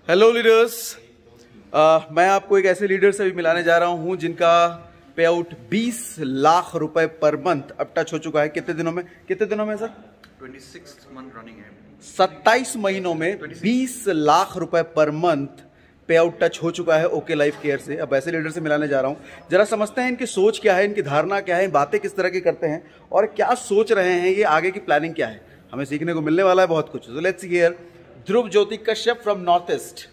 Hello leaders, मैं आपको एक ऐसे लीडर से भी मिलाने जा रहा हूं जिनका पे आउट 20 लाख रुपए पर मंथ अब टच हो चुका है। कितने दिनों में सर? 26 मंथ रनिंग है। 27 महीनों में 20 लाख रुपए पर मंथ पे आउट टच हो चुका है ओके लाइफ केयर से। अब ऐसे लीडर से मिलाने जा रहा हूं, जरा समझते हैं इनकी सोच क्या है, इनकी धारणा क्या है, बातें किस तरह की करते हैं और क्या सोच रहे हैं, ये आगे की प्लानिंग क्या है। हमें सीखने को मिलने वाला है बहुत कुछ। So let's hear Dhruv Jyoti Kashyap from North East.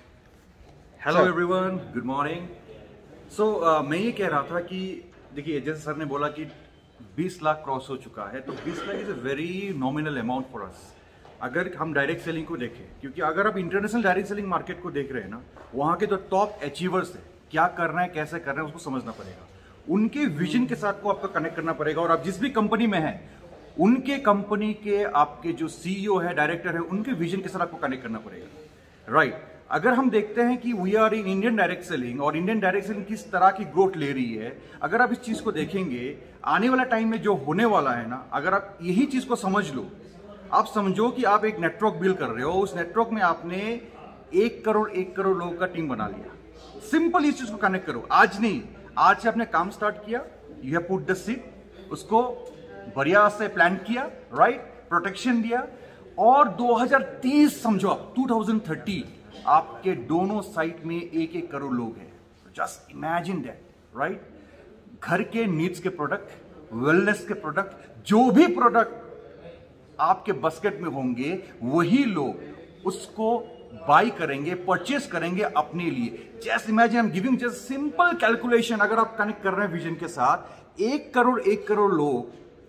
Hello everyone, good morning. So मैं ये कह रहा था कि देखिए, जैसे सर ने बोला कि 20 लाख क्रॉस हो चुका है, तो 20 lakh is a very nominal amount for us. अगर हम डायरेक्ट सेलिंग को देखें, क्योंकि अगर आप इंटरनेशनल डायरेक्ट सेलिंग मार्केट को देख रहे हैं ना, वहाँ के जो टॉप अचीवर्स है, क्या कर रहे हैं, कैसे कर रहे हैं, उसको समझना पड़ेगा। उनके विजन के साथ को आपको कनेक्ट करना पड़ेगा। और आप जिस भी कंपनी में हैं, उनके कंपनी के आपके जो सीईओ है, डायरेक्टर है, उनके विजन के साथ आपको कनेक्ट करना पड़ेगा, राइट। अगर हम देखते हैं कि we are in Indian direct selling और इंडियन डायरेक्ट सेलिंग किस तरह की ग्रोथ ले रही है, अगर आप इस चीज को देखेंगे, आने वाला टाइम में जो होने वाला है ना, अगर आप यही चीज को समझ लो, आप समझो कि आप एक नेटवर्क बिल्ड कर रहे हो, उस नेटवर्क में आपने 1 करोड़ लोगों का टीम बना लिया। सिंपल इस चीज को कनेक्ट करो। आज नहीं, आज से आपने काम स्टार्ट किया, you have put the seed, उसको बढ़िया से प्लान किया, राइट, प्रोटेक्शन दिया, और 2030 समझो आप 2030 आपके दोनों साइड में 1 करोड़ लोग हैं। Just imagine that, right. घर के नीड्स के प्रोडक्ट, वेलनेस के प्रोडक्ट, जो भी प्रोडक्ट आपके बास्केट में होंगे, वही लोग उसको बाई करेंगे, परचेस करेंगे अपने लिए। Just imagine, I am giving just simple calculation. अगर आप कनेक्ट कर रहे हैं विजन के साथ, 1 करोड़ लोग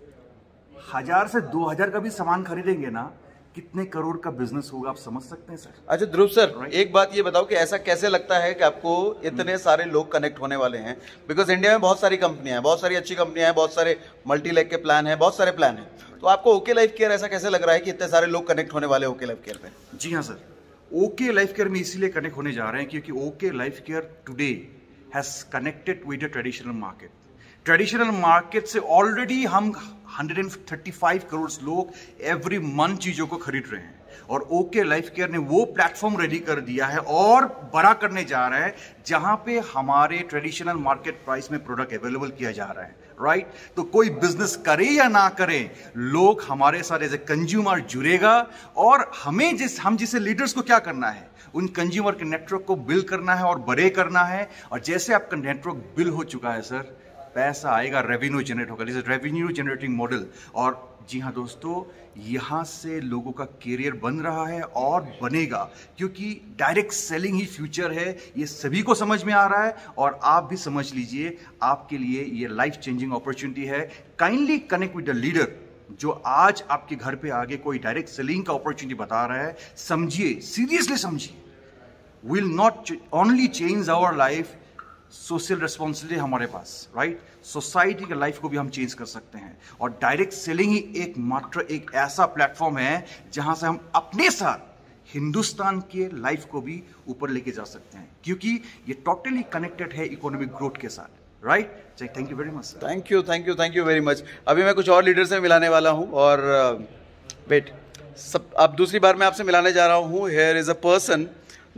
1000 से 2000 का भी सामान खरीदेंगे ना, कितने करोड़ का बिजनेस होगा, आप समझ सकते हैं सर। अच्छा ध्रुव सर, एक बात ये बताओ कि ऐसा कैसे लगता है कि आपको इतने सारे लोग कनेक्ट होने वाले हैं? बिकॉज इंडिया में बहुत सारी कंपनियां हैं, बहुत सारी अच्छी कंपनियां हैं, बहुत सारे मल्टी लेग के प्लान हैं, बहुत सारे प्लान हैं, तो आपको ओके लाइफ केयर ऐसा कैसे लग रहा है कि इतने सारे लोग कनेक्ट होने वाले ओके लाइफ केयर पे? जी हाँ सर, ओके लाइफ केयर में इसीलिए कनेक्ट होने जा रहे हैं क्योंकि OK Life Care today has connected with the traditional market. Traditional market से ऑलरेडी हम 135 करोड़ लोग एवरी मंथ चीजों को खरीद रहे हैं, और ओके लाइफ केयर ने वो प्लेटफॉर्म रेडी कर दिया है और बड़ा करने जा रहा है, जहां पे हमारे ट्रेडिशनल मार्केट प्राइस में प्रोडक्ट अवेलेबल किया जा रहा है, राइट। तो कोई बिजनेस करे या ना करे, लोग हमारे साथ एज ए कंज्यूमर जुड़ेगा, और हम जिसे लीडर्स को क्या करना है, उन कंज्यूमर के नेटवर्क को बिल्ड करना है और बड़े करना है। और जैसे आपका नेटवर्क बिल्ड हो चुका है सर, पैसा आएगा, रेवेन्यू जनरेट होगा, जैसे रेवेन्यू जनरेटिंग मॉडल। और जी हाँ दोस्तों, यहाँ से लोगों का करियर बन रहा है और बनेगा, क्योंकि डायरेक्ट सेलिंग ही फ्यूचर है। ये सभी को समझ में आ रहा है, और आप भी समझ लीजिए, आपके लिए ये लाइफ चेंजिंग अपॉर्चुनिटी है। Kindly connect with the leader जो आज आपके घर पे आगे कोई डायरेक्ट सेलिंग का अपॉर्चुनिटी बता रहा है। समझिए, सीरियसली समझिए, will not only change our life, social responsibility हमारे पास, राइट। सोसाइटी के लाइफ को भी हम चेंज कर सकते हैं, और डायरेक्ट सेलिंग ही एक ऐसा प्लेटफॉर्म है जहां से हम अपने साथ हिंदुस्तान के लाइफ को भी ऊपर लेके जा सकते हैं, क्योंकि ये टोटली कनेक्टेड है इकोनॉमिक ग्रोथ के साथ, right. Thank you very much sir. Thank you very much. अभी मैं कुछ और लीडर से मिलाने वाला हूं, और वेट, अब दूसरी बार मैं आपसे मिलाने जा रहा हूं। हियर इज अ पर्सन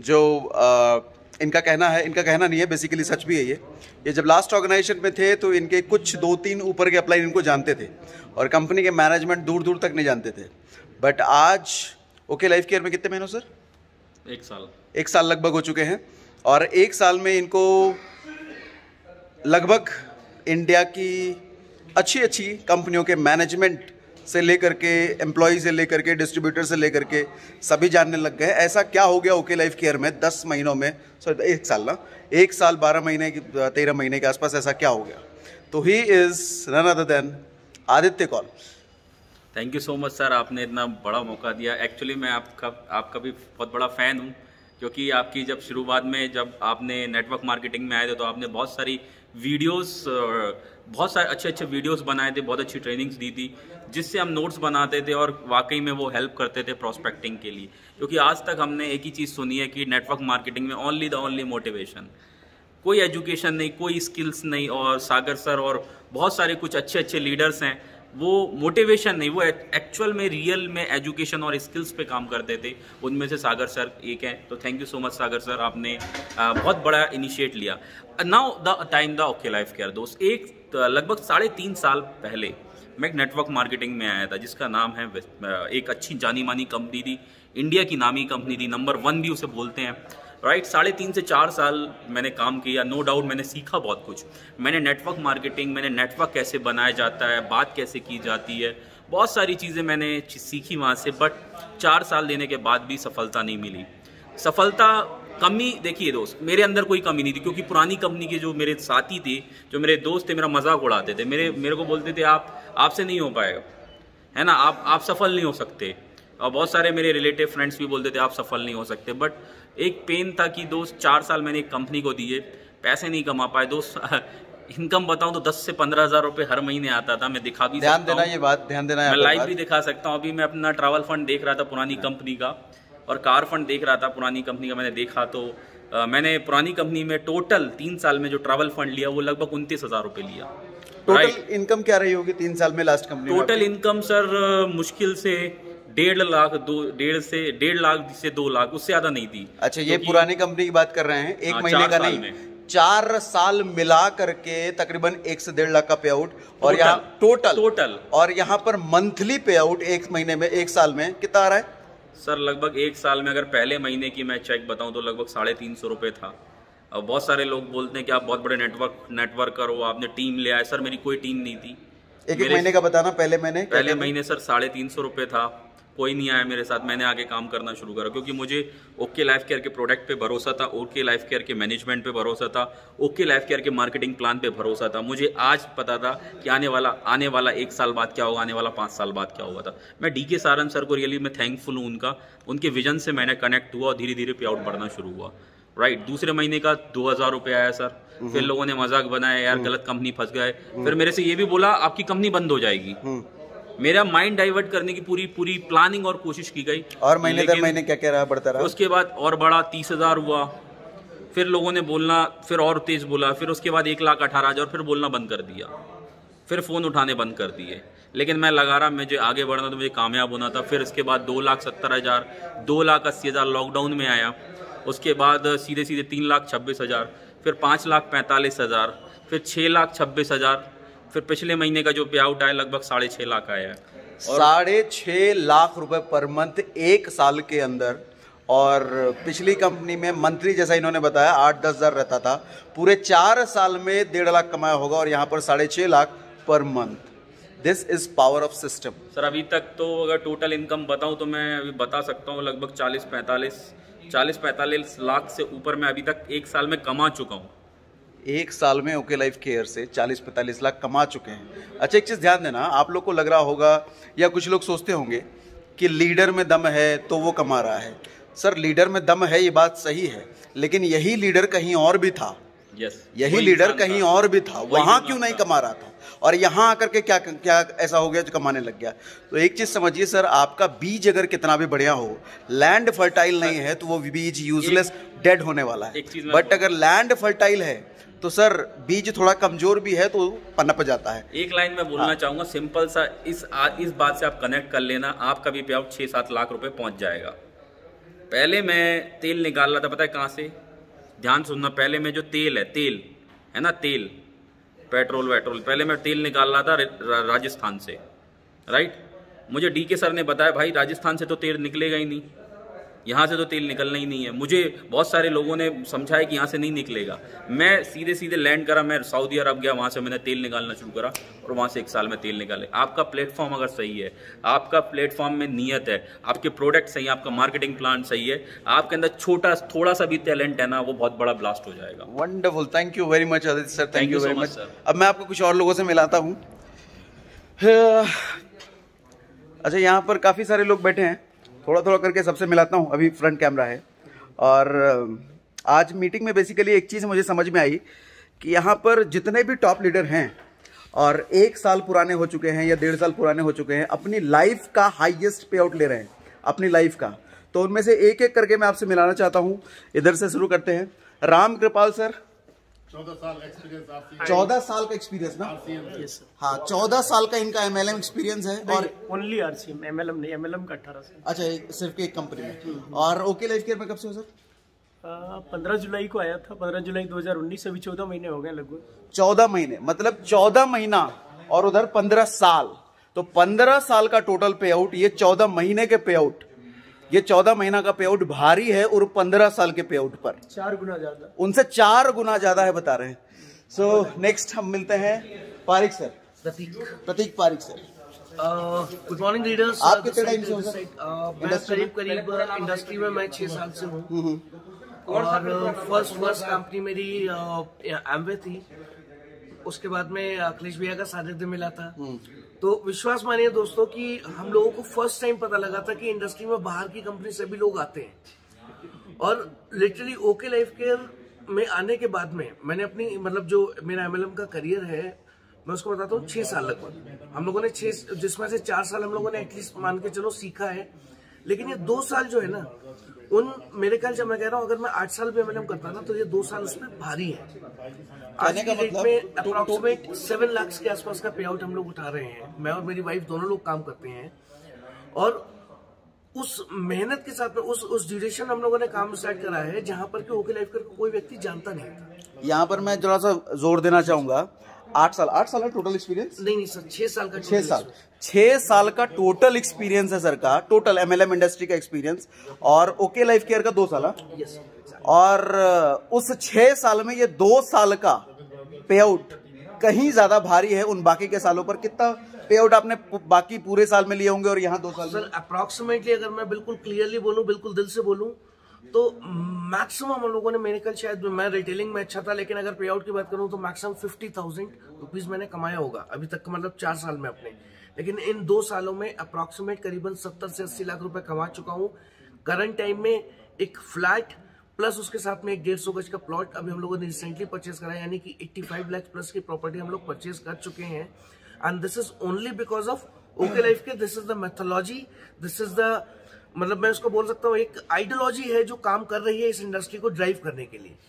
जो इनका कहना नहीं है, बेसिकली सच भी है ये जब लास्ट ऑर्गेनाइजेशन में थे तो इनके कुछ 2-3 ऊपर के अपलाइन इनको जानते थे, और कंपनी के मैनेजमेंट दूर दूर तक नहीं जानते थे। बट आज ओके लाइफ केयर में कितने महीनों सर? 1 साल लगभग हो चुके हैं, और 1 साल में इनको लगभग इंडिया की अच्छी कंपनियों के मैनेजमेंट से लेकर के, एम्प्लॉय से लेकर के, डिस्ट्रीब्यूटर से लेकर के सभी जानने लग गए। ऐसा क्या हो गया ओके लाइफ केयर में 10 महीनों में, सॉरी 1 साल ना, 1 साल 12 महीने 13 महीने के आसपास ऐसा क्या हो गया? तो he is none other than Aditya Kaul. Thank you so much sir, आपने इतना बड़ा मौका दिया। एक्चुअली मैं आपका भी बहुत बड़ा फ़ैन हूँ, क्योंकि आपकी जब शुरुआत में जब आपने नेटवर्क मार्केटिंग में आए थे, तो आपने बहुत सारी वीडियोस, बहुत सारे अच्छे वीडियोस बनाए थे, बहुत अच्छी ट्रेनिंग्स दी थी, जिससे हम नोट्स बनाते थे, और वाकई में वो हेल्प करते थे प्रॉस्पेक्टिंग के लिए। क्योंकि आज तक हमने एक ही चीज़ सुनी है कि नेटवर्क मार्केटिंग में ओनली मोटिवेशन, कोई एजुकेशन नहीं, कोई स्किल्स नहीं। और सागर सर और बहुत सारे कुछ अच्छे लीडर्स हैं वो मोटिवेशन नहीं, वो एक्चुअल में रियल में एजुकेशन और स्किल्स पे काम करते थे। उनमें से सागर सर एक हैं। तो thank you so much Sagar sir, आपने बहुत बड़ा इनिशिएट लिया। Now the time the OK Life Care दोस्त, एक लगभग 3.5 साल पहले मैं एक नेटवर्क मार्केटिंग में आया था जिसका नाम है, एक अच्छी जानी मानी कंपनी थी, इंडिया की नामी कंपनी थी, नंबर 1 भी उसे बोलते हैं, राइट। 3.5 से 4 साल मैंने काम किया, नो डाउट मैंने सीखा बहुत कुछ। मैंने नेटवर्क मार्केटिंग, मैंने नेटवर्क कैसे बनाया जाता है, बात कैसे की जाती है, बहुत सारी चीज़ें मैंने सीखी वहाँ से। बट 4 साल देने के बाद भी सफलता नहीं मिली। सफलता कमी, देखिए दोस्त, मेरे अंदर कोई कमी नहीं थी, क्योंकि पुरानी कंपनी के जो मेरे साथी थे, जो मेरे दोस्त थे, मेरा मजाक उड़ाते थे, मेरे को बोलते थे आपसे नहीं हो पाएगा, है ना, आप सफल नहीं हो सकते। और बहुत सारे मेरे रिलेटिव फ्रेंड्स भी बोलते थे आप सफल नहीं हो सकते। बट एक पेन था कि दोस्त 4 साल मैंने एक कंपनी को दिए, पैसे नहीं कमा पाए दोस्त। इनकम बताऊं तो 10 से 15 हज़ार रुपये हर महीने आता था। मैं दिखा भी ध्यान देना, ये बात ध्यान देना, मैं लाइव भी दिखा सकता हूँ। अभी मैं अपना ट्रैवल फंड देख रहा था पुरानी कंपनी का, और कार फंड देख रहा था पुरानी कंपनी का। मैंने देखा तो मैंने पुरानी कंपनी में टोटल 3 साल में जो ट्रैवल फंड लिया वो लगभग 29 हज़ार रुपये लिया। टोटल इनकम क्या रही होगी 3 साल में last company? Total income sir मुश्किल से 1.5 लाख, 1.5 लाख से 2 लाख, उससे ज्यादा नहीं थी। अच्छा, ये पुरानी कंपनी की बात कर रहे हैं, एक महीने का नहीं, 4 साल मिला करके तकरीबन 1 से 1.5 लाख का पे आउट। और यहाँ टोटल और यहाँ पर मंथली पे आउट एक महीने में, 1 साल में कितना आ रहा है सर? लगभग 1 साल में अगर पहले महीने की मैं चेक बताऊं तो लगभग 350 रुपये था। अब बहुत सारे लोग बोलते हैं कि आप बहुत बड़े नेटवर्कर हो, आपने टीम ले आए। सर मेरी कोई टीम नहीं थी। एक महीने का बताना। पहले महीने सर 350 रुपये था, कोई नहीं आया मेरे साथ। मैंने आगे काम करना शुरू करा, क्योंकि मुझे ओके लाइफ केयर के प्रोडक्ट पे भरोसा था, ओके लाइफ केयर के मैनेजमेंट पे भरोसा था, ओके लाइफ केयर के मार्केटिंग प्लान पे भरोसा था। मुझे आज पता था कि आने वाला 1 साल बाद क्या होगा, आने वाला 5 साल बाद क्या होगा था। मैं डीके सारन सर को रियली मैं थैंकफुल हूँ, उनके विजन से मैंने कनेक्ट हुआ और धीरे धीरे पे आउट बढ़ना शुरू हुआ, राइट। दूसरे महीने का 2000 रुपये आया सर। फिर लोगों ने मजाक बनाया, यार गलत कंपनी फंस गए। फिर मेरे से ये भी बोला आपकी कंपनी बंद हो जाएगी। मेरा माइंड डाइवर्ट करने की पूरी प्लानिंग और कोशिश की गई। और महीने दर महीने क्या रहा, बढ़ता रहा। उसके बाद और बड़ा 30,000 हुआ। फिर लोगों ने बोलना फिर और तेज बोला। फिर उसके बाद 1,18,000, फिर बोलना बंद कर दिया। फिर फ़ोन उठाने बंद कर दिए। लेकिन मैं लगा रहा, मुझे आगे बढ़ना, तो मुझे कामयाब होना था। फिर इसके बाद 2,70,000, 2,80,000 लॉकडाउन में आया। उसके बाद सीधे 3,26,000, फिर 5,45,000, फिर 6,26,000, फिर पिछले महीने का जो पे आउट आया लगभग 6.5 लाख आया है। 6.5 लाख रुपए पर मंथ 1 साल के अंदर। और पिछली कंपनी में मंथली जैसा इन्होंने बताया 8-10 हज़ार रहता था। पूरे 4 साल में 1.5 लाख कमाया होगा, और यहाँ पर 6.5 lakh per month. This is power of system. Sir अभी तक तो अगर टोटल इनकम बताऊं तो मैं अभी बता सकता हूं लगभग 40-45 लाख से ऊपर मैं अभी तक 1 साल में कमा चुका हूं। 1 साल में ओके लाइफ केयर से 40-45 लाख कमा चुके हैं। अच्छा, एक चीज़ ध्यान देना, आप लोग को लग रहा होगा या कुछ लोग सोचते होंगे कि लीडर में दम है तो वो कमा रहा है। सर लीडर में दम है, ये बात सही है, लेकिन यही लीडर कहीं और भी था। यही लीडर कहीं और भी था, वहाँ क्यों नहीं कमा रहा था, और यहाँ आकर के क्या ऐसा हो गया जो कमाने लग गया। तो एक चीज़ समझिए सर, आपका बीज अगर कितना भी बढ़िया हो, लैंड फर्टाइल नहीं है तो वो बीज यूजलेस डेड होने वाला है। बट अगर लैंड फर्टाइल है तो सर बीज थोड़ा कमजोर भी है तो पनप जाता है। एक लाइन में बोलना चाहूंगा सिंपल सा, इस बात से आप कनेक्ट कर लेना, आपका भी पे आउट 6-7 लाख रुपए पहुंच जाएगा। पहले मैं तेल निकाल रहा था, पता है कहाँ से? ध्यान सुनना, पहले में जो तेल है ना, तेल पेट्रोल वेट्रोल, पहले मैं तेल निकाल रहा था राजस्थान से, राइट। मुझे डीके सर ने बताया भाई राजस्थान से तो तेल निकलेगा ही नहीं, यहाँ से तो तेल निकलना ही नहीं है। मुझे बहुत सारे लोगों ने समझाया कि यहाँ से नहीं निकलेगा। मैं सीधे लैंड करा, मैं सऊदी अरब गया, वहाँ से मैंने तेल निकालना शुरू करा और वहाँ से 1 साल में तेल निकाले। आपका प्लेटफॉर्म अगर सही है, आपका प्लेटफॉर्म में नियत है, आपके प्रोडक्ट सही है, आपका मार्केटिंग प्लान सही है, आपके अंदर थोड़ा सा भी टैलेंट है ना, वो बहुत बड़ा ब्लास्ट हो जाएगा। Wonderful, thank you very much Aditya sir, thank you very much. अब मैं आपको कुछ और लोगों से मिलाता हूँ। अच्छा, यहाँ पर काफ़ी सारे लोग बैठे हैं, थोड़ा करके सबसे मिलाता हूँ। अभी फ्रंट कैमरा है, और आज मीटिंग में बेसिकली एक चीज़ मुझे समझ में आई कि यहाँ पर जितने भी टॉप लीडर हैं और 1 साल पुराने हो चुके हैं या 1.5 साल पुराने हो चुके हैं, अपनी लाइफ का हाईएस्ट पे आउट ले रहे हैं, अपनी लाइफ का। तो उनमें से एक करके मैं आपसे मिलाना चाहता हूँ। इधर से शुरू करते हैं। राम कृपाल सर, 14 साल एक्सपीरियंस आपसे। 14 साल का एक्सपीरियंस ना? यस हाँ, 14 साल का इनका MLM एक्सपीरियंस है। और ओनली RCM, MLM नहीं, MLM का 18 साल। अच्छा, सिर्फ एक कंपनी में। और ओके लाइफ केयर में कब से हो सर? 15 जुलाई को आया था, 15 जुलाई 2019, अभी 14 महीने हो गए लगभग। 14 महीने, मतलब 14 महीना और उधर 15 साल, तो 15 साल का टोटल पे आउट, ये 14 महीने के पे आउट, ये 14 महीना का पे आउट भारी है और 15 साल के पे आउट पर 4 गुना ज्यादा, उनसे 4 गुना ज्यादा है बता रहे हैं। सो नेक्स्ट हम मिलते हैं Parik sir, Prateek Parik sir. Good morning leaders. आप कितने टाइम से हो सर? मैं करीब इंडस्ट्री में मैं 6 साल से हूँ और फर्स्ट कंपनी मेरी एमवे थी। उसके बाद में अखिलेश भैया का सानिध्य मिला था। तो विश्वास मानिए दोस्तों कि हम लोगों को फर्स्ट टाइम पता लगा था कि इंडस्ट्री में बाहर की कंपनी से भी लोग आते हैं। और लिटरली ओके लाइफ केयर में आने के बाद में मैंने अपनी मतलब जो मेरा MLM का करियर है मैं उसको बताता हूँ 6 साल लगभग हम लोगों ने 6, जिसमें से 4 साल हम लोगों ने एटलीस्ट मान के चलो सीखा है। लेकिन ये 2 साल जो है ना, उन मेरे ख्याल से मैं कह रहा हूँ अगर मैं 8 साल भी MLM करता ना तो ये 2 साल उसमें भारी है। आज की डेट में अप्रोक्सीमेट 7 लाख के आसपास का पे आउट हम लोग उठा रहे हैं। मैं और मेरी वाइफ दोनों लोग काम करते हैं और उस मेहनत के साथ में उस ड्यूरेशन हम लोगों ने काम स्टार्ट करा है जहां पर कि ओके लाइफ को कोई व्यक्ति जानता नहीं था। यहाँ पर मैं थोड़ा सा जोर देना चाहूंगा, 8 साल है टोटल एक्सपीरियंस? नहीं सर, 6 साल का। 6 साल का टोटल एक्सपीरियंस है सर का, टोटल MLM इंडस्ट्री का एक्सपीरियंस। और ओके लाइफ केयर का 2 साल। यस। और उस 6 साल में ये 2 साल का पे आउट कहीं ज्यादा भारी है उन बाकी के सालों पर। कितना पे आउट आपने बाकी पूरे साल में लिए होंगे और यहाँ 2 साल? सर अप्रोक्सीमेटली अगर मैं बिल्कुल क्लियरली बोलूं, बिल्कुल दिल से बोलूं तो मैक्सिमम हम लोगों ने, मेरे कल शायद मैं रिटेलिंग में अच्छा था लेकिन अगर पे आउट की बात करूं तो मैक्सिमम 50,000 रुपीज मैंने कमाया होगा अभी तक, मतलब 4 साल में अपने। लेकिन इन 2 सालों में अप्रोक्सीमेट करीबन 70 से 80 लाख रुपए कमा चुका हूं। करंट टाइम में एक फ्लैट प्लस उसके साथ में एक 150 गज का प्लॉट अभी हम लोगों ने रिसेंटली परचेज करा है, यानी कि 85 लाख प्लस की प्रॉपर्टी हम लोग परचेज कर चुके हैं। And this is only because of OK Life के। This is the methodology, this is the, मतलब मैं उसको बोल सकता हूँ एक आइडियोलॉजी है जो काम कर रही है इस इंडस्ट्री को ड्राइव करने के लिए।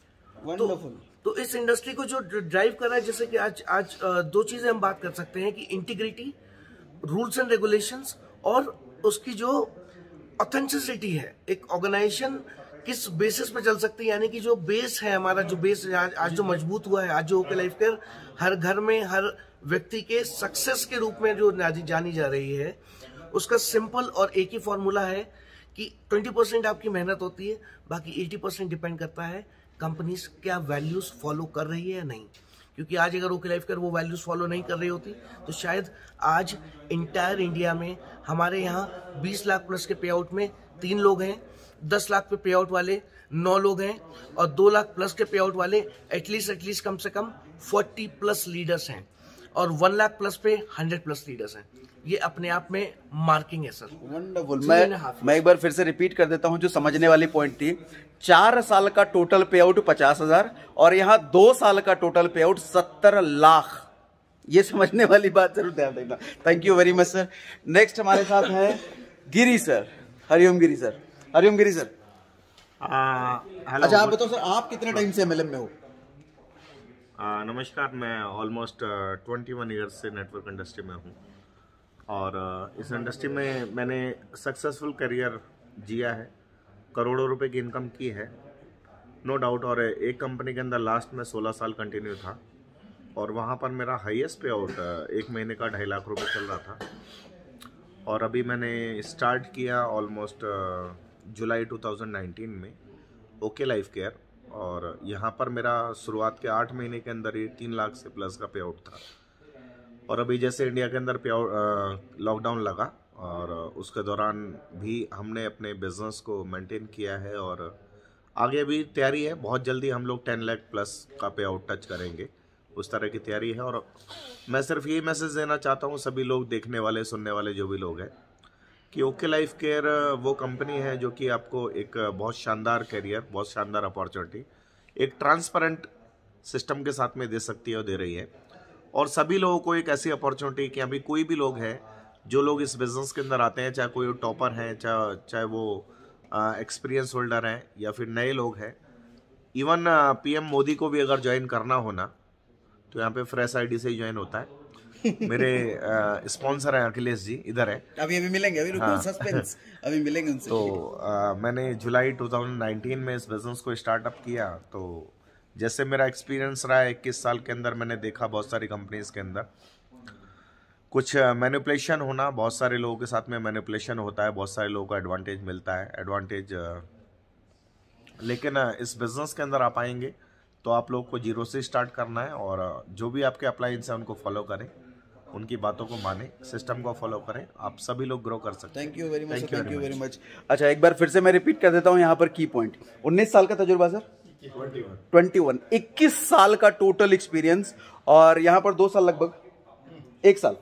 तो इस इंडस्ट्री को जो ड्राइव कर रहा है, जैसे कि आज 2 चीजें हम बात कर सकते हैं कि इंटीग्रिटी, रूल्स एंड रेगुलेशंस और उसकी जो ऑथेंटिसिटी है। एक ऑर्गेनाइजेशन किस बेसिस पे चल सकती है, यानी कि जो बेस है हमारा, जो बेस आज जो मजबूत हुआ है, आज जो ओके लाइफ केयर हर घर में हर व्यक्ति के सक्सेस के रूप में जो जानी जा रही है, उसका सिंपल और एक ही फॉर्मूला है कि 20% आपकी मेहनत होती है, बाकी 80% डिपेंड करता है कंपनीज क्या वैल्यूज फॉलो कर रही है या नहीं। क्योंकि आज अगर ओके लाइफ केयर वो वैल्यूज फॉलो नहीं कर रही होती तो शायद आज इंटायर इंडिया में हमारे यहाँ 20 लाख प्लस के पे आउट में 3 लोग हैं, 10 लाख पे आउट वाले 9 लोग हैं और 2 लाख प्लस के पे आउट वाले एटलीस्ट कम से कम 40 प्लस लीडर्स हैं और 1 लाख प्लस पे 100 प्लस लीडर्स हैं। ये अपने आप में मार्किंग है सर। वंडरफुल। मैं एक बार फिर से रिपीट कर देता हूं जो समझने वाली पॉइंट थी। 4 साल का टोटल पे आउट 50,000 और यहाँ 2 साल का टोटल पे आउट 70 लाख। ये समझने वाली बात जरूर ध्यान देना। Thank you very much sir. Next हमारे साथ है Giri sir. Hariom Giri sir. Hariom Giri sir. अच्छा आप बताओ सर, आप कितने टाइम से MLM में हो? नमस्कार, मैं ऑलमोस्ट 21 ईयर्स से नेटवर्क इंडस्ट्री में हूँ और इस इंडस्ट्री में मैंने सक्सेसफुल करियर जिया है, करोड़ों रुपए की इनकम की है, नो डाउट। और एक कंपनी के अंदर लास्ट में 16 साल कंटिन्यू था और वहाँ पर मेरा हाईएस्ट पे आउट 1 महीने का 2.5 लाख रुपए चल रहा था। और अभी मैंने स्टार्ट किया ऑलमोस्ट जुलाई 2019 में ओके लाइफ केयर और यहाँ पर मेरा शुरुआत के 8 महीने के अंदर ही 3 लाख से प्लस का पे आउट था। और अभी जैसे इंडिया के अंदर पे आउट लॉकडाउन लगा और उसके दौरान भी हमने अपने बिजनेस को मेंटेन किया है और आगे भी तैयारी है। बहुत जल्दी हम लोग 10 लाख प्लस का पे आउट टच करेंगे, उस तरह की तैयारी है। और मैं सिर्फ यही मैसेज देना चाहता हूँ सभी लोग, देखने वाले सुनने वाले जो भी लोग हैं, कि ओके लाइफ केयर वो कंपनी है जो कि आपको एक बहुत शानदार करियर, बहुत शानदार अपॉर्चुनिटी एक ट्रांसपेरेंट सिस्टम के साथ में दे सकती है और दे रही है। और सभी लोगों को एक ऐसी अपॉर्चुनिटी कि अभी कोई भी लोग हैं जो लोग इस बिजनेस के अंदर आते हैं, चाहे कोई टॉपर हैं, चाहे वो एक्सपीरियंस होल्डर हैं या फिर नए लोग हैं, इवन पीएम मोदी को भी अगर ज्वाइन करना हो ना तो यहाँ पे फ्रेश आईडी से ही ज्वाइन होता है। मेरे स्पॉन्सर हैं अखिलेश जी, इधर है अभी मिलेंगे, अभी रुको, सस्पेंस, अभी मिलेंगे उनसे। तो मैंने जुलाई 2019 में इस बिजनेस को स्टार्टअप किया। तो जैसे मेरा एक्सपीरियंस रहा है 21 साल के अंदर, मैंने देखा बहुत सारी कंपनीज के अंदर कुछ मैनिपुलेशन होना, बहुत सारे लोगों के साथ में मैनिपुलेशन होता है, बहुत सारे लोगों को एडवांटेज मिलता है, लेकिन इस बिजनेस के अंदर आप आएंगे तो आप लोग को जीरो से स्टार्ट करना है और जो भी आपके अप्लायंस हैं उनको फॉलो करें, उनकी बातों को माने, सिस्टम को फॉलो करें, आप सभी लोग ग्रो कर सकते हैं। Thank you very much, thank you very much. अच्छा, एक बार फिर से मैं रिपीट कर देता हूं यहाँ पर की पॉइंट। 19 साल का तजुर्बा सर, 21 साल का टोटल एक्सपीरियंस, और यहाँ पर 2 साल लगभग, 1 साल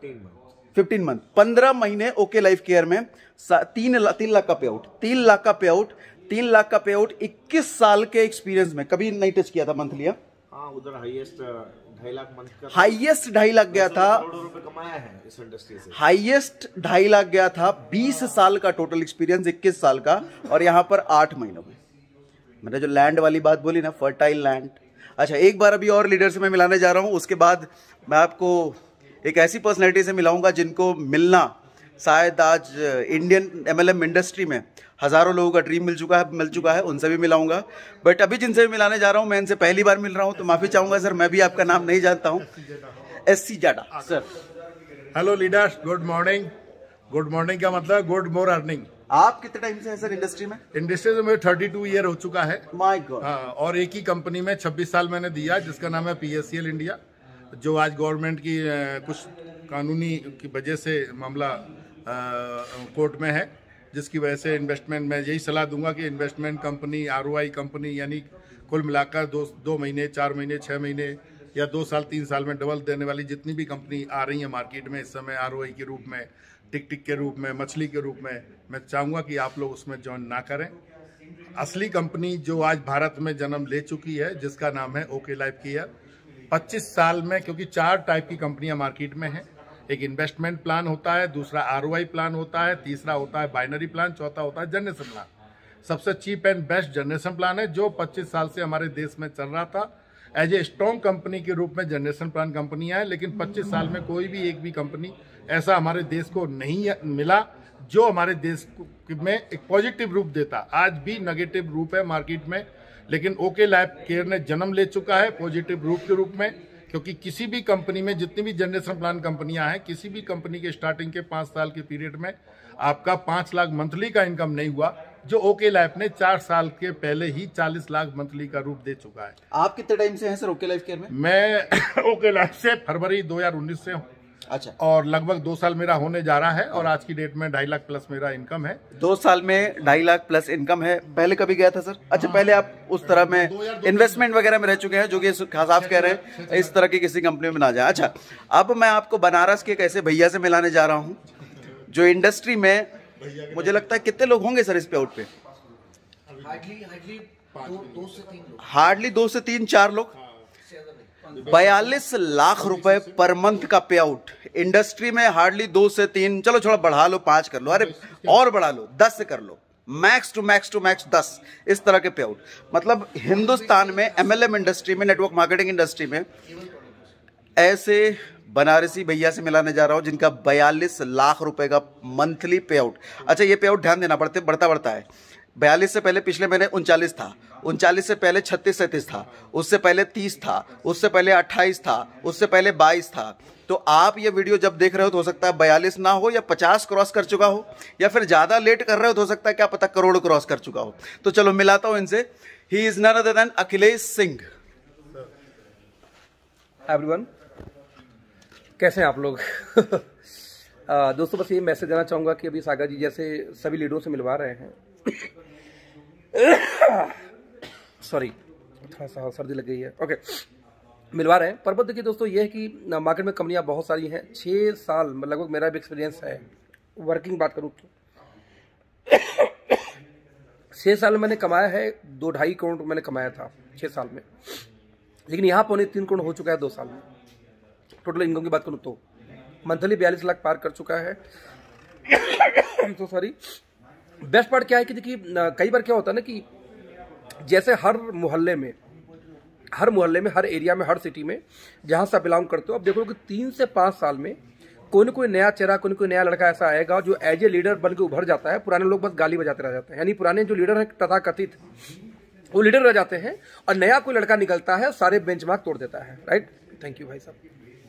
15 मंथ, 15 महीने ओके लाइफ केयर में 3 लाख का पे आउट, 3 लाख का पे आउट, 3 लाख का पे आउट 21 साल के एक्सपीरियंस में। कभी नहीं टच किया था मंथली? हाँ, उधर हाईएस्ट 2.5 लाख मंथ का, हाईएस्ट 2.5 लाख गया था, करोड़ों रुपए कमाया है इस इंडस्ट्री से। हाईएस्ट 2.5 लाख गया था। 20 साल का टोटल एक्सपीरियंस, 21 साल का, और यहाँ पर 8 महीनों में। मैंने जो लैंड वाली बात बोली ना, फर्टाइल लैंड। अच्छा, एक बार अभी और लीडर से मैं मिलाने जा रहा हूँ, उसके बाद मैं आपको एक ऐसी पर्सनैलिटी से मिलाऊंगा जिनको मिलना शायद आज इंडियन एमएलएम इंडस्ट्री में हजारों लोगों का ड्रीम मिल चुका है, उनसे भी मिलाऊंगा। बट अभी जिनसे भी मिलाने जा रहा हूं, मैं इनसे पहली बार मिल रहा हूं, तो माफी चाहूंगा सर, मैं भी आपका नाम नहीं जानता हूं। SC जाडा sir. Hello leaders, good morning. Good morning का मतलब गुड मोर अर्निंग। आप कितने टाइम से हैं सर इंडस्ट्री में? इंडस्ट्री में 32 ईयर हो चुका है। My god. और एक ही कंपनी में 26 साल मैंने दिया, जिसका नाम है PSCL इंडिया, जो आज गवर्नमेंट की कुछ कानूनी की वजह से मामला कोर्ट में है, जिसकी वजह से इन्वेस्टमेंट, मैं यही सलाह दूंगा कि इन्वेस्टमेंट कंपनी, ROI कंपनी, यानी कुल मिलाकर 2 महीने, 4 महीने, 6 महीने या 2 साल, 3 साल में डबल देने वाली जितनी भी कंपनी आ रही है मार्केट में इस समय, ROI के रूप में, टिक के रूप में, मछली के रूप में, मैं चाहूँगा कि आप लोग उसमें ज्वाइन ना करें। असली कंपनी जो आज भारत में जन्म ले चुकी है, जिसका नाम है OkLifeCare, 25 साल में, क्योंकि 4 टाइप की कंपनियां मार्केट में हैं। एक इन्वेस्टमेंट प्लान होता है, दूसरा ROI प्लान होता है, तीसरा होता है बाइनरी प्लान, चौथा होता है जनरेशन प्लान। सबसे cheap and best generation plan है, जो 25 साल से हमारे देश में चल रहा था। एज ए स्ट्रॉन्ग कंपनी के रूप में जनरेशन प्लान कंपनियां हैं, लेकिन 25 साल में कोई भी एक भी कंपनी ऐसा हमारे देश को नहीं मिला जो हमारे देश में एक पॉजिटिव रूप देता। आज भी नेगेटिव रूप है मार्केट में, लेकिन OkLifeCare ने जन्म ले चुका है पॉजिटिव रूप के रूप में, क्योंकि किसी भी कंपनी में, जितनी भी जनरेशन प्लान कंपनियां हैं, किसी भी कंपनी के स्टार्टिंग के 5 साल के पीरियड में आपका 5 लाख मंथली का इनकम नहीं हुआ, जो OkLife ने 4 साल के पहले ही 40 लाख मंथली का रूप दे चुका है। आप कितने टाइम से हैं सर OkLifeCare में? मैं OkLife से फरवरी 2019 से हूँ। अच्छा, और लगभग 2 साल मेरा होने जा रहा है, और आज की डेट में 2.5 लाख प्लस मेरा इनकम है। 2 साल में 2.5 लाख प्लस इनकम है। पहले कभी गया था सर? अच्छा, पहले आप उस तरह में इन्वेस्टमेंट वगैरह में रह चुके हैं, जो कि खास आप कह रहे हैं इस तरह की किसी कंपनी में ना जाए। अच्छा, अब मैं आपको बनारस के एक ऐसे भैया से मिलाने जा रहा हूँ जो इंडस्ट्री में, मुझे लगता है कितने लोग होंगे सर इस पे आउट पे? हार्डली 2 से 3, 4 लोग। 42 लाख रुपए पर मंथ का पे आउट इंडस्ट्री में। हार्डली 2 से 3, चलो थोड़ा बढ़ा लो, 5 कर लो, अरे और बढ़ा लो, 10 से कर लो, मैक्स टू मैक्स 10, इस तरह के पे आउट। मतलब हिंदुस्तान में MLM इंडस्ट्री में, नेटवर्क मार्केटिंग इंडस्ट्री में ऐसे बनारसी भैया से मिलाने जा रहा हूं जिनका 42 लाख रुपए का मंथली पे आउट। अच्छा, ये पे आउट ध्यान देना बढ़ता है। 42 से पहले पिछले महीने 39 था, 39 से पहले 36-37 था, उससे पहले 30 था, उससे पहले 28 था, उससे पहले 22 था। तो आप ये वीडियो जब देख रहे हो तो हो सकता है 42 ना हो, या 50 क्रॉस कर चुका हो, या फिर ज्यादा लेट कर रहे हो तो हो सकता है क्या पता करोड़ क्रॉस कर चुका हो। तो चलो मिलाता हूं इनसे। He is none other than Akhilesh Singh. Everyone, कैसे हैं आप लोग? दोस्तों, बस ये मैसेज देना चाहूँगा कि अभी सागर जी जैसे सभी लीडरों से मिलवा रहे हैं। सॉरी, थोड़ा सा सर्दी लग गई है। ओके, मिलवा रहे हैं। पर देखिए दोस्तों, ये है कि मार्केट में कंपनियां बहुत सारी हैं। 6 साल लगभग मेरा भी एक्सपीरियंस है, वर्किंग बात करूँ तो 6 साल में मैंने कमाया है 2-2.5 करोड़ मैंने कमाया था 6 साल में, लेकिन यहाँ 3.25 करोड़ हो चुका है 2 साल में। टोटल इनकम की बात करूँ तो मंथली 42 लाख पार कर चुका है। तो सॉरी, बेस्ट पार्ट क्या है कि देखिए, कई बार क्या होता है ना कि जैसे हर मोहल्ले में, हर एरिया में, हर सिटी में जहाँ से आप बिलोंग करते हो, अब देखो कि 3 से 5 साल में कोई न कोई नया चेहरा, कोई न कोई नया लड़का ऐसा आएगा जो एज ए लीडर बन के उभर जाता है। पुराने लोग बस गाली बजाते रह जाते हैं, यानी पुराने जो लीडर हैं तथाकथित, वो लीडर रह जाते हैं, और नया कोई लड़का निकलता है, सारे बेंचमार्क तोड़ देता है। राइट, थैंक यू भाई साहब।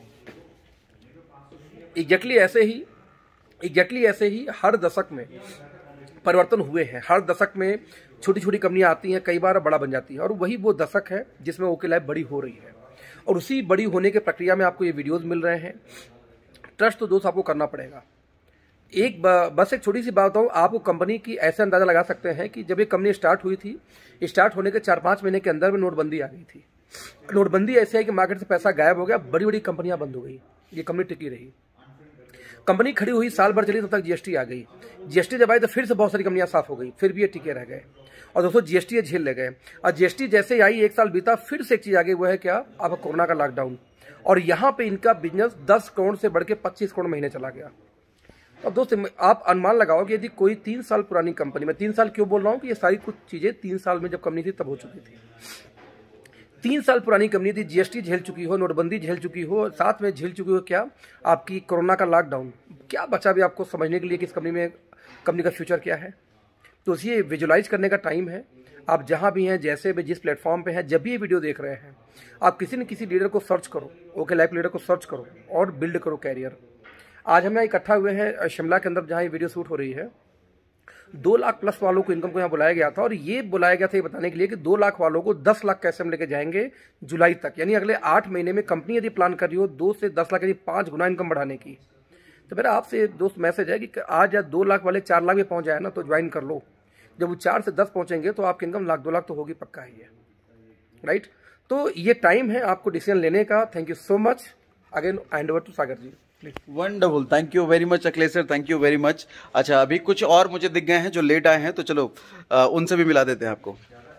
एग्जैक्टली ऐसे ही हर दशक में परिवर्तन हुए हैं। हर दशक में छोटी छोटी कंपनियां आती हैं, कई बार बड़ा बन जाती है, और वही वो दशक है जिसमें ओके लाइफ बड़ी हो रही है। और उसी बड़ी होने के प्रक्रिया में आपको ये वीडियोस मिल रहे हैं। ट्रस्ट तो दोस्त आपको करना पड़ेगा। बस एक छोटी सी बात बताऊं, आपको कंपनी की ऐसे अंदाजा लगा सकते हैं कि जब ये कंपनी स्टार्ट हुई थी, स्टार्ट होने के 4-5 महीने के अंदर में नोटबंदी आ गई थी। नोटबंदी ऐसे है कि मार्केट से पैसा गायब हो गया, बड़ी बड़ी कंपनियां बंद हो गई, ये कंपनी टिकी रही। कंपनी खड़ी हुई, साल भर चली, तब तक जीएसटी आ गई। जीएसटी जब आई तो फिर से बहुत सारी कंपनियां साफ हो गई, फिर भी ये टिके रह गए। और दोस्तों जीएसटी झेल ले गए, और जीएसटी जैसे ही आई, 1 साल बीता, फिर से एक चीज आ गई, वो है क्या, आपका कोरोना का लॉकडाउन। और यहाँ पे इनका बिजनेस 10 करोड़ से बढ़ के 25 करोड़ महीने चला गया। अब दोस्त आप अनुमान लगाओ कि यदि कोई 3 साल पुरानी कंपनी, मैं 3 साल क्यों बोल रहा हूँ कि ये सारी कुछ चीजें 3 साल में जब कंपनी थी तब हो चुकी थी। 3 साल पुरानी कंपनी थी, जीएसटी झेल चुकी हो, नोटबंदी झेल चुकी हो, साथ में झेल चुकी हो क्या, आपकी कोरोना का लॉकडाउन। क्या बचा भी आपको समझने के लिए कि इस कंपनी का फ्यूचर क्या है। तो ये विजुलाइज करने का टाइम है। आप जहां भी हैं, जैसे भी, जिस प्लेटफॉर्म पे हैं, जब भी ये वीडियो देख रहे हैं, आप किसी न किसी लीडर को सर्च करो, ओके लाइफ लीडर को सर्च करो और बिल्ड करो कैरियर। आज हम यहाँ इकट्ठा हुए हैं शिमला के अंदर, जहाँ ये वीडियो शूट हो रही है। 2 लाख प्लस वालों को इनकम को यहाँ बुलाया गया था, और ये बुलाया गया था ये बताने के लिए कि 2 लाख वालों को 10 लाख कैसे हम लेके जाएंगे जुलाई तक। यानी अगले 8 महीने में कंपनी यदि प्लान कर रही हो 2 से 10 लाख, यानी 5 गुना इनकम बढ़ाने की, तो मेरा आपसे दोस्त मैसेज है कि आज या 2 लाख वाले 4 लाख में पहुंच जाए ना, तो ज्वाइन कर लो। जब वो 4 से 10 पहुंचेंगे तो आपकी इनकम 1-2 लाख तो होगी, पक्का ही है। राइट, तो ये टाइम है आपको डिसीजन लेने का। Thank you so much. Again hand over to Sagar ji. Wonderful, thank you very much Akhilesh sir, thank you very much. अच्छा, अभी कुछ और मुझे दिख गए हैं जो लेट आए हैं, तो चलो उनसे भी मिला देते हैं आपको।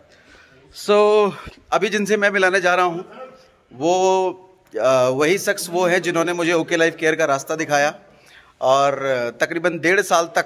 अभी जिनसे मैं मिलाने जा रहा हूँ वो वही शख्स वो है जिन्होंने मुझे ओके लाइफ केयर का रास्ता दिखाया, और तकरीबन 1.5 साल तक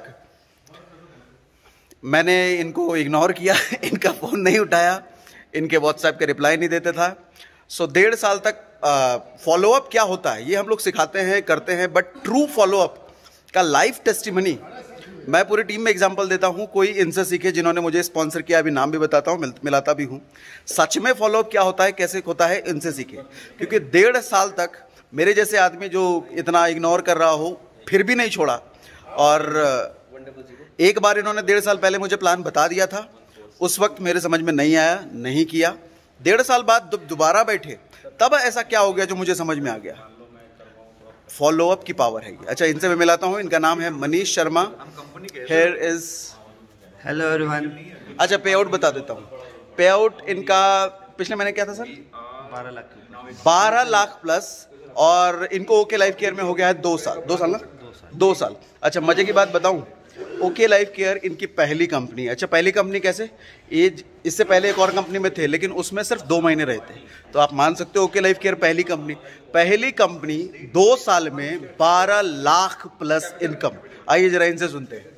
मैंने इनको इग्नोर किया, इनका फ़ोन नहीं उठाया, इनके व्हाट्सएप के रिप्लाई नहीं देते था। 1.5 साल तक फॉलोअप क्या होता है ये हम लोग सिखाते हैं, करते हैं, बट ट्रू फॉलोअप का लाइफ टेस्टिमनी मैं पूरी टीम में एग्जांपल देता हूं। कोई इनसे सीखे जिन्होंने मुझे स्पॉन्सर किया, अभी नाम भी बताता हूं, मिलाता भी हूं। सच में फॉलोअप क्या होता है, कैसे होता है, इनसे सीखे। क्योंकि 1.5 साल तक मेरे जैसे आदमी जो इतना इग्नोर कर रहा हो फिर भी नहीं छोड़ा, और एक बार इन्होंने 1.5 साल पहले मुझे प्लान बता दिया था, उस वक्त मेरे समझ में नहीं आया, नहीं किया। 1.5 साल बाद दोबारा बैठे, तब ऐसा क्या हो गया जो मुझे समझ में आ गया। फॉलोअप की पावर है ये। अच्छा, इनसे मैं मिलाता हूँ। इनका नाम है Manish Sharma. Here is, hello everyone. अच्छा, पे आउट बता देता हूँ। पे आउट इनका पिछले महीने क्या था सर? 12 लाख प्लस, और इनको ओके लाइफ केयर में हो गया है 2 साल। 2 साल ना? 2 साल। अच्छा, मजे की बात बताऊं, ओके लाइफ केयर इनकी पहली कंपनी है। अच्छा, पहली कंपनी कैसे? इससे पहले एक और कंपनी में थे, लेकिन उसमें सिर्फ 2 महीने रहे थे। तो आप मान सकते हो ओके लाइफ केयर पहली कंपनी 2 साल में 12 लाख प्लस इनकम। आइए जरा इनसे सुनते हैं।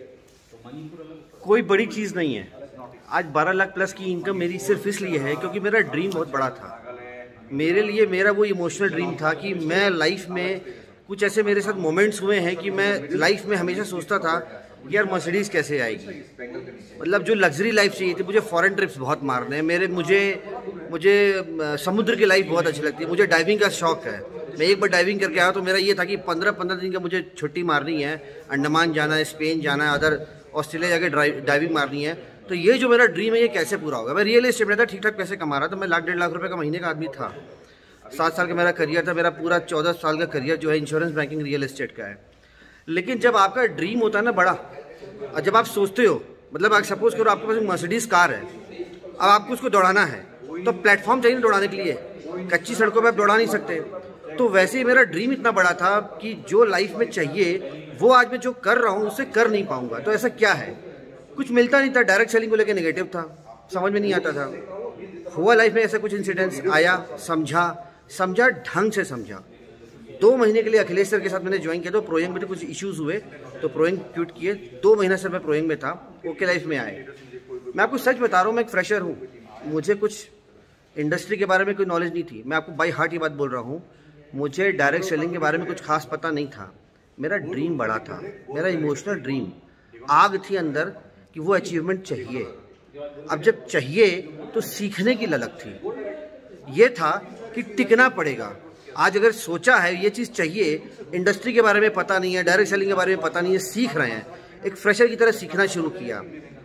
कोई बड़ी चीज़ नहीं है। आज 12 लाख प्लस की इनकम मेरी सिर्फ इसलिए है क्योंकि मेरा ड्रीम बहुत बड़ा था। मेरे लिए मेरा वो इमोशनल ड्रीम था कि मैं लाइफ में कुछ ऐसे मेरे साथ मोमेंट्स हुए हैं कि मैं लाइफ में हमेशा सोचता था यार मर्सिडीज़ कैसे आएगी, मतलब जो लग्जरी लाइफ चाहिए थी। मुझे फॉरेन ट्रिप्स बहुत मारने हैं, मुझे समुद्र की लाइफ बहुत अच्छी लगती है, मुझे डाइविंग का शौक है। मैं एक बार डाइविंग करके आया तो मेरा ये था कि 15-15 दिन का मुझे छुट्टी मारनी है, अंडमान जाना है, स्पेन जाना है, अदर ऑस्ट्रेलिया जाके डाइविंग मारनी है। तो ये जो मेरा ड्रीम है ये कैसे पूरा होगा। मैं रियल एस्टेट में था, ठीक ठाक पैसे कमा रहा था, मैं 1-1.5 लाख रुपये का महीने का आदमी था। 7 साल का मेरा करियर था, मेरा पूरा 14 साल का करियर जो है इंश्योरेंस बैंकिंग रियल एस्टेट का है। लेकिन जब आपका ड्रीम होता है ना बड़ा, और जब आप सोचते हो, मतलब आप सपोज करो आपके पास एक मर्सिडीज कार है, अब आपको उसको दौड़ाना है तो प्लेटफॉर्म चाहिए दौड़ाने के लिए, कच्ची सड़कों पर आप दौड़ा नहीं सकते। तो वैसे ही मेरा ड्रीम इतना बड़ा था कि जो लाइफ में चाहिए वो आज मैं जो कर रहा हूँ उससे कर नहीं पाऊंगा। तो ऐसा क्या है, कुछ मिलता नहीं था। डायरेक्ट सेलिंग को लेकर नेगेटिव था, समझ में नहीं आता था। हुआ लाइफ में ऐसा कुछ इंसिडेंट्स आया, समझा ढंग से समझा। 2 महीने के लिए अखिलेश सर के साथ मैंने ज्वाइन किया। तो प्रोयंग में कुछ इश्यूज हुए तो प्रोयंग क्यूट किए। 2 महीना से मैं प्रोयंग में था, ओके लाइफ में आए। मैं आपको सच बता रहा हूँ, मैं एक फ्रेशर हूँ, मुझे कुछ इंडस्ट्री के बारे में कोई नॉलेज नहीं थी। मैं आपको बाई हार्ट ये बात बोल रहा हूँ, मुझे डायरेक्ट सेलिंग के बारे में कुछ खास पता नहीं था। मेरा ड्रीम बड़ा था, मेरा इमोशनल ड्रीम, आग थी अंदर कि वो अचीवमेंट चाहिए। अब जब चाहिए तो सीखने की ललक थी, ये था कि टिकना पड़ेगा। आज अगर सोचा है ये चीज़ चाहिए, इंडस्ट्री के बारे में पता नहीं है, डायरेक्ट सेलिंग के बारे में पता नहीं है, सीख रहे हैं, एक फ्रेशर की तरह सीखना शुरू किया।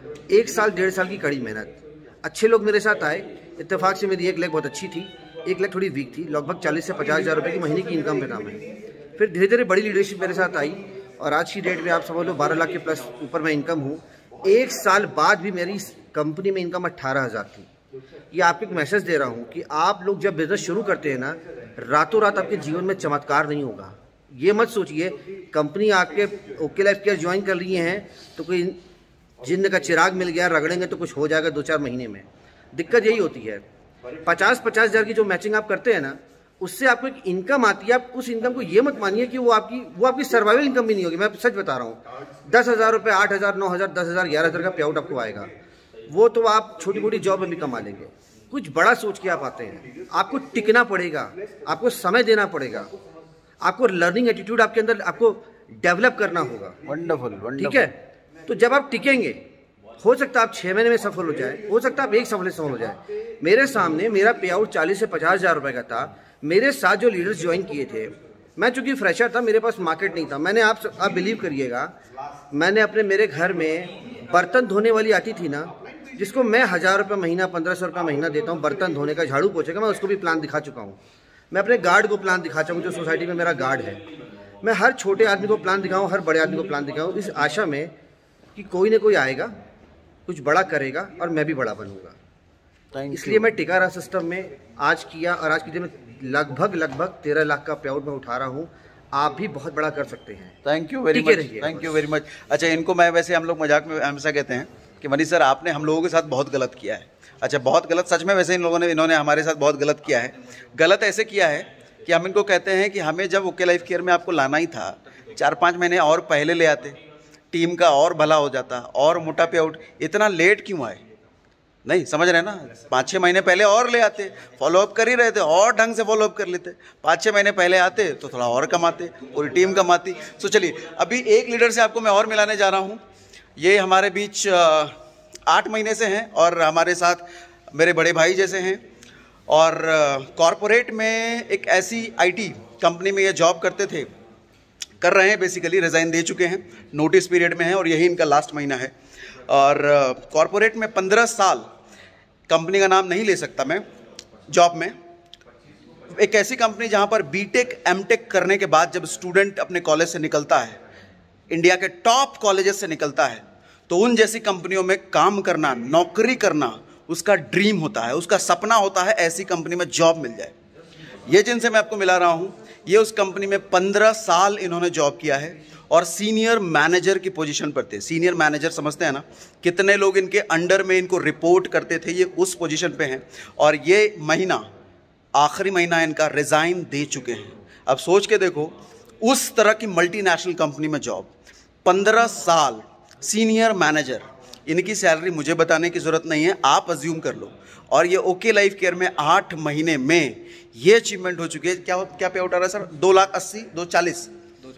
1 साल 1.5 साल की कड़ी मेहनत, अच्छे लोग मेरे साथ आए। इत्तेफाक से मेरी 1 लाख बहुत अच्छी थी, 1 लाख थोड़ी वीक थी, लगभग 40 से 50 हज़ार रुपये की महीने की इनकम पे था मैं। फिर धीरे धीरे बड़ी लीडरशिप मेरे साथ आई और आज की डेट में आप समझ लो 12 लाख के प्लस ऊपर मैं इनकम हूँ। 1 साल बाद भी मेरी कंपनी में इनकम 18,000 थी। ये आपको एक मैसेज दे रहा हूँ कि आप लोग जब बिजनेस शुरू करते हैं ना, रातों रात आपके जीवन में चमत्कार नहीं होगा। ये मत सोचिए कंपनी आपके ओके लाइफ केयर ज्वाइन कर लिए हैं तो कोई जिन्न का चिराग मिल गया, रगड़ेंगे तो कुछ हो जाएगा 2-4 महीने में। दिक्कत यही होती है। 50-50 हज़ार की जो मैचिंग आप करते हैं ना, उससे आपको एक इनकम आती है। आप उस इनकम को ये मत मानिए कि वो आपकी सर्वाइवल इनकम भी नहीं होगी। मैं सच बता रहा हूँ, 10,000 रुपये, 8,000, 9,000, 10,000, 11,000 का पे आउट आपको आएगा। वो तो आप छोटी मोटी जॉब में भी कमा लेंगे। कुछ बड़ा सोच के आप आते हैं, आपको टिकना पड़ेगा, आपको समय देना पड़ेगा, आपको लर्निंग एटीट्यूड आपके अंदर आपको डेवलप करना होगा। वंडरफुल, ठीक है। तो जब आप टिकेंगे, हो सकता है आप 6 महीने में सफल हो जाए, हो सकता है आप 1 सफल हो जाए। मेरे सामने मेरा पे आउट 40 से 50 हज़ार रुपये का था। मेरे साथ जो लीडर्स ज्वाइन किए थे, मैं चूंकि फ्रेशर था, मेरे पास मार्केट नहीं था। मैंने आप बिलीव करिएगा, मैंने मेरे घर में बर्तन धोने वाली आती थी ना, जिसको मैं 1,000 रुपये महीना, 1,500 रुपये महीना देता हूँ बर्तन धोने का, झाड़ू पोछे का, मैं उसको भी प्लान दिखा चुका हूँ। मैं अपने गार्ड को प्लान दिखा चुका हूँ, जो सोसाइटी में मेरा गार्ड है। मैं हर छोटे आदमी को प्लान दिखाऊँ, हर बड़े आदमी को प्लान दिखाऊँ, इस आशा में कि कोई ना कोई आएगा, कुछ बड़ा करेगा और मैं भी बड़ा बनूंगा। इसलिए मैं टिका रहा सिस्टम में, आज किया और आज की डेट में लगभग 13 लाख का पे आउट मैं उठा रहा हूँ। आप भी बहुत बड़ा कर सकते हैं। Thank you very much, thank you very much. अच्छा, इनको मैं वैसे, हम लोग मजाक में हमेशा कहते हैं कि मनीष सर आपने हम लोगों के साथ बहुत गलत किया है। अच्छा, बहुत गलत, सच में वैसे इन्होंने हमारे साथ बहुत गलत किया है। गलत ऐसे किया है कि हम इनको कहते हैं कि हमें जब ओके लाइफ केयर में आपको लाना ही था, 4-5 महीने और पहले ले आते, टीम का और भला हो जाता, और मोटा पे आउट। इतना लेट क्यों आए? नहीं समझ रहे ना, 5-6 महीने पहले और ले आते, फॉलोअप कर ही रहे थे, और ढंग से फॉलोअप कर लेते। 5-6 महीने पहले आते तो थोड़ा और कमाते, पूरी टीम कमाती। तो चलिए, अभी एक लीडर से आपको मैं और मिलाने जा रहा हूँ। ये हमारे बीच 8 महीने से हैं और हमारे साथ मेरे बड़े भाई जैसे हैं, और कॉरपोरेट में एक ऐसी IT कंपनी में ये जॉब करते थे, कर रहे हैं, बेसिकली रिज़ाइन दे चुके हैं, नोटिस पीरियड में है और यही इनका लास्ट महीना है। और कॉरपोरेट में 15 साल, कंपनी का नाम नहीं ले सकता मैं, जॉब में, एक ऐसी कंपनी जहां पर बीटेक एमटेक करने के बाद जब स्टूडेंट अपने कॉलेज से निकलता है, इंडिया के टॉप कॉलेजेस से निकलता है, तो उन जैसी कंपनियों में काम करना, नौकरी करना उसका ड्रीम होता है, उसका सपना होता है ऐसी कंपनी में जॉब मिल जाए। ये जिनसे मैं आपको मिला रहा हूँ, ये उस कंपनी में 15 साल इन्होंने जॉब किया है और सीनियर मैनेजर की पोजीशन पर थे। सीनियर मैनेजर समझते हैं ना, कितने लोग इनके अंडर में इनको रिपोर्ट करते थे, ये उस पोजीशन पे हैं। और ये महीना, आखिरी महीना इनका, रिज़ाइन दे चुके हैं। अब सोच के देखो, उस तरह की मल्टीनेशनल कंपनी में जॉब, 15 साल सीनियर मैनेजर, इनकी सैलरी मुझे बताने की ज़रूरत नहीं है, आप अज्यूम कर लो। और ये ओके लाइफ केयर में 8 महीने में ये अचीवमेंट हो चुकी है। क्या पे आउट आ रहा है सर? 2,80,000, 240,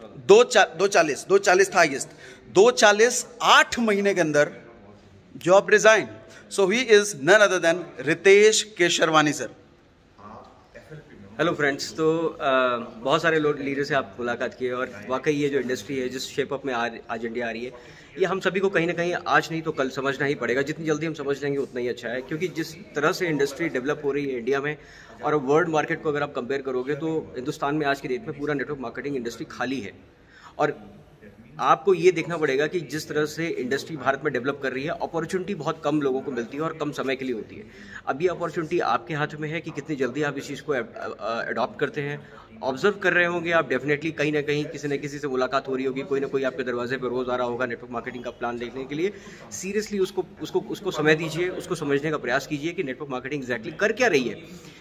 240 था हाईएस्ट, 240, 8 महीने के अंदर job resign. So he is none other than Ritesh Kesharwani sir. Hello friends, तो बहुत सारे लोग लीडर से आप मुलाकात किए और वाकई ये जो इंडस्ट्री है, जिस शेप अप में आज इंडिया आ रही है, ये हम सभी को कहीं ना कहीं आज नहीं तो कल समझना ही पड़ेगा। जितनी जल्दी हम समझ लेंगे उतना ही अच्छा है, क्योंकि जिस तरह से इंडस्ट्री डेवलप हो रही है इंडिया में और वर्ल्ड मार्केट को अगर आप कंपेयर करोगे तो हिंदुस्तान में आज की डेट में पूरा नेटवर्क मार्केटिंग इंडस्ट्री खाली है। और आपको ये देखना पड़ेगा कि जिस तरह से इंडस्ट्री भारत में डेवलप कर रही है, अपॉर्चुनिटी बहुत कम लोगों को मिलती है और कम समय के लिए होती है। अब ये अपॉर्चुनिटी आपके हाथ में है कि कितनी जल्दी आप इस चीज़ को अडॉप्ट करते हैं। ऑब्जर्व कर रहे होंगे आप, डेफिनेटली कहीं ना कहीं किसी न किसी से मुलाकात हो रही होगी, कोई ना कोई आपके दरवाजे पर रोज़ आ रहा होगा नेटवर्क मार्केटिंग का प्लान देखने के लिए। सीरियसली उसको समय दीजिए, उसको समझने का प्रयास कीजिए कि नेटवर्क मार्केटिंग एग्जैक्टली कर क्या रही है।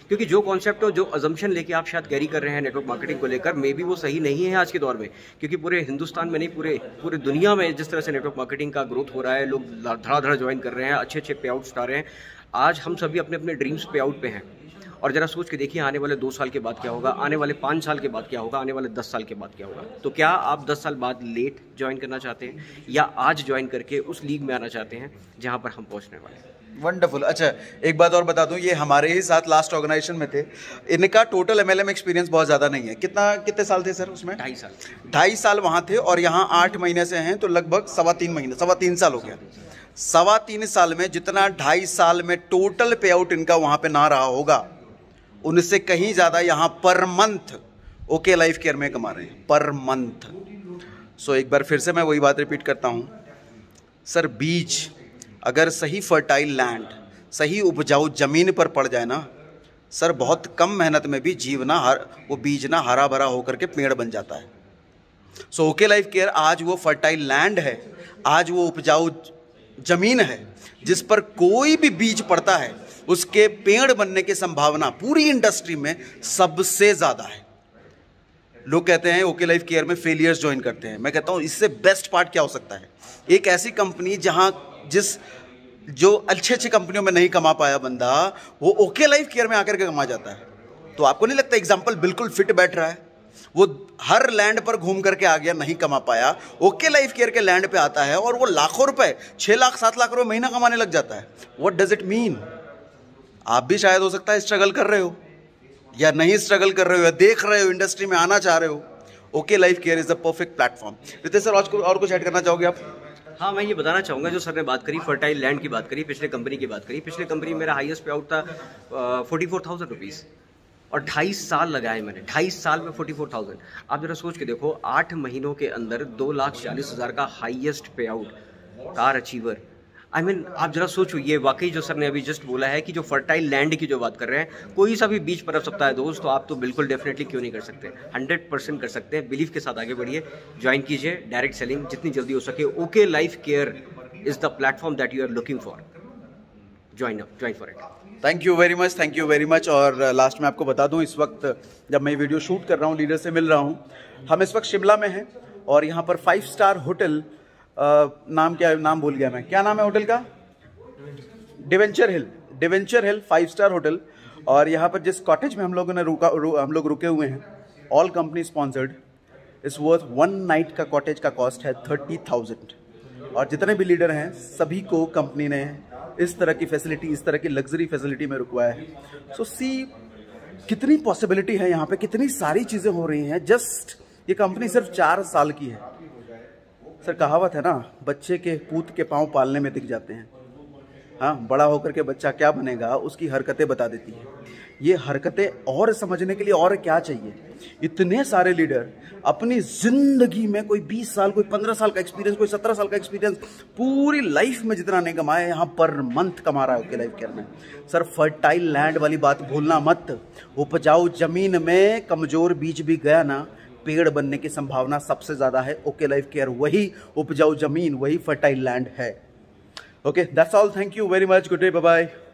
क्योंकि जो कॉन्सेप्ट और जो अजम्पशन लेके आप शायद कैरी कर रहे हैं नेटवर्क मार्केटिंग को लेकर, मे बी वो सही नहीं है आज के दौर में, क्योंकि पूरे हिंदुस्तान में नहीं पूरे दुनिया में जिस तरह से नेटवर्क मार्केटिंग का ग्रोथ हो रहा है, लोग धड़ाधड़ ज्वाइन कर रहे हैं, अच्छे अच्छे पे आउट्स आ रहे हैं। आज हम सभी अपने अपने ड्रीम्स पे आउट पे हैं, और जरा सोच के देखिए आने वाले 2 साल के बाद क्या होगा, आने वाले 5 साल के बाद क्या होगा, आने वाले 10 साल के बाद क्या होगा। तो क्या आप 10 साल बाद लेट ज्वाइन करना चाहते हैं या आज ज्वाइन करके उस लीग में आना चाहते हैं जहां पर हम पहुंचने वाले हैं। वंडरफुल। अच्छा, एक बात और बता दूं, ये हमारे ही साथ लास्ट ऑर्गेनाइजेशन में थे, इनका टोटल MLM एक्सपीरियंस बहुत ज़्यादा नहीं है। कितने साल थे सर उसमें? 2.5 साल वहाँ थे, और यहाँ 8 महीने से हैं, तो लगभग 3.25 साल हो गया। 3.25 साल में जितना 2.5 साल में टोटल पे आउट इनका वहाँ पे ना रहा होगा, उनसे कहीं ज़्यादा यहाँ per month okay Life Care में कमा रहे हैं, पर मंथ। सो एक बार फिर से मैं वही बात रिपीट करता हूँ सर, बीज अगर सही फर्टाइल लैंड, सही उपजाऊ ज़मीन पर पड़ जाए ना सर, बहुत कम मेहनत में भी वो बीज ना हरा भरा होकर के पेड़ बन जाता है। सो ओके लाइफ केयर आज वो फर्टाइल लैंड है, आज वो उपजाऊ ज़मीन है जिस पर कोई भी बीज पड़ता है उसके पेड़ बनने की संभावना पूरी इंडस्ट्री में सबसे ज़्यादा है। लोग कहते हैं ओके लाइफ केयर में फेलियर्स ज्वाइन करते हैं, मैं कहता हूँ इससे बेस्ट पार्ट क्या हो सकता है। एक ऐसी कंपनी जो अच्छी कंपनियों में नहीं कमा पाया बंदा, वो ओके लाइफ केयर में आकर के कमा जाता है। तो आपको नहीं लगता एग्जाम्पल बिल्कुल फिट बैठ रहा है? वो हर लैंड पर घूम करके आ गया, नहीं कमा पाया, ओके लाइफ केयर के लैंड पे आता है और वो लाखों रुपए, 6 लाख 7 लाख रुपए महीना कमाने लग जाता है। What does it mean? आप भी शायद हो सकता है स्ट्रगल कर रहे हो, या नहीं स्ट्रगल कर रहे हो, या देख रहे हो इंडस्ट्री में आना चाह रहे हो। OK Life Care is the perfect platform. Ritesh sir, और कुछ ऐड करना चाहोगे आप? हाँ, मैं ये बताना चाहूँगा, जो सर ने बात करी फर्टाइल लैंड की बात करी, पिछले कंपनी की बात करी, पिछले कंपनी में मेरा हाईएस्ट पे आउट था 44,000 रुपीज़, और 2.5 साल लगाए मैंने, 2.5 साल में 44,000। आप जरा सोच के देखो, 8 महीनों के अंदर 2,40,000 का highest pay out, car achiever. I mean, आप जरा सोचो, ये वाकई जो सर ने अभी जस्ट बोला है कि जो फर्टाइल लैंड की जो बात कर रहे हैं, कोई सा भी बीज पनप सकता है दोस्त, तो आप तो बिल्कुल डेफिनेटली क्यों नहीं कर सकते, 100% कर सकते हैं। बिलीव के साथ आगे बढ़िए, ज्वाइन कीजिए, डायरेक्ट सेलिंग जितनी जल्दी हो सके। OK Life Care is the platform that you are looking for. Join for it. Thank you very much. और लास्ट में आपको बता दूं, इस वक्त जब मैं वीडियो शूट कर रहा हूं, लीडर से मिल रहा हूं, हम इस वक्त शिमला में हैं, और यहाँ पर 5 स्टार होटल, नाम भूल गया मैं, क्या नाम है होटल का? डिवेंचर हिल 5 स्टार होटल। और यहाँ पर जिस कॉटेज में हम लोग रुके हुए हैं, ऑल कंपनी स्पॉन्सर्ड, इस वर्थ 1 नाइट का कॉटेज का कॉस्ट है 30,000। और जितने भी लीडर हैं सभी को कंपनी ने इस तरह की फैसिलिटी, इस तरह की लग्जरी फैसिलिटी में रुकवाया है। सो सी कितनी पॉसिबिलिटी है यहाँ पे, कितनी सारी चीज़ें हो रही हैं। जस्ट ये कंपनी सिर्फ 4 साल की है। सर, कहावत है ना, बच्चे के पूत के पाँव पालने में दिख जाते हैं। हाँ, बड़ा होकर के बच्चा क्या बनेगा उसकी हरकतें बता देती है। ये हरकतें और समझने के लिए और क्या चाहिए? इतने सारे लीडर अपनी जिंदगी में कोई 20 साल, कोई 15 साल का एक्सपीरियंस, कोई 17 साल का एक्सपीरियंस, पूरी लाइफ में जितना नहीं कमाए, यहाँ पर मंथ कमा रहा है ओके लाइफ केयर में। सर, फर्टाइल लैंड वाली बात भूलना मत। उपजाऊ जमीन में कमजोर बीज भी गया ना, पेड़ बनने की संभावना सबसे ज्यादा है। ओके लाइफ केयर वही उपजाऊ जमीन, वही फर्टाइल लैंड है। Okay, that's all. Thank you very much. Good day, bye bye.